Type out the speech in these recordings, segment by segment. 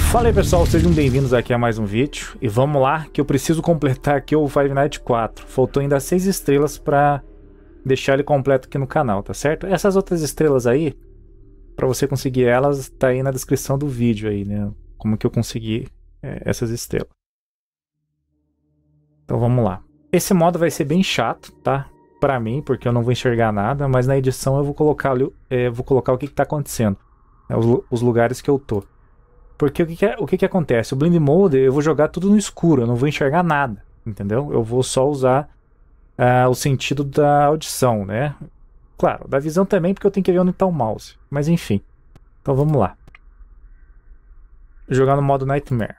Fala aí pessoal, sejam bem-vindos aqui a mais um vídeo. E vamos lá, que eu preciso completar aqui o Five Nights 4. Faltou ainda 6 estrelas pra deixar ele completo aqui no canal, tá certo? Essas outras estrelas aí, pra você conseguir elas, tá aí na descrição do vídeo aí, né? Como que eu consegui essas estrelas. Então vamos lá. Esse modo vai ser bem chato, tá? Pra mim, porque eu não vou enxergar nada, mas na edição eu vou colocar, vou colocar o que tá acontecendo, né? Os lugares que eu tô. Porque o que acontece? O Blind Mode eu vou jogar tudo no escuro, eu não vou enxergar nada, entendeu? Eu vou só usar o sentido da audição, né? Claro, da visão também, porque eu tenho que ver onde está o mouse. Mas enfim. Então vamos lá. Jogar no modo Nightmare.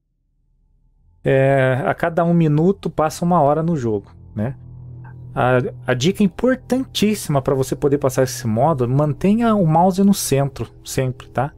A cada 1 minuto passa 1 hora no jogo, né? A dica importantíssima para você poder passar esse modo, mantenha o mouse no centro, sempre, tá?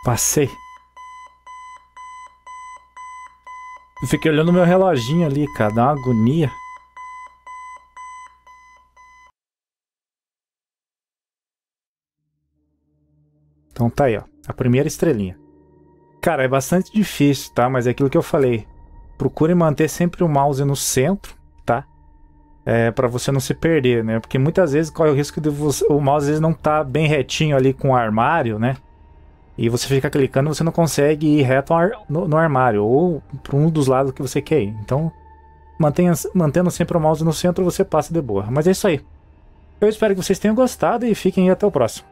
Passei. Eu fiquei olhando meu reloginho ali, cara. Dá uma agonia. Então tá aí, ó. A primeira estrelinha. Cara, é bastante difícil, tá? Mas é aquilo que eu falei. Procure manter sempre o mouse no centro, tá? Pra você não se perder, né? Porque muitas vezes corre o risco de o mouse às vezes não tá bem retinho ali com o armário, né? E você fica clicando e você não consegue ir reto no armário. Ou para um dos lados que você quer ir. Então, mantendo sempre o mouse no centro, você passa de boa. Mas é isso aí. Eu espero que vocês tenham gostado e fiquem aí até o próximo.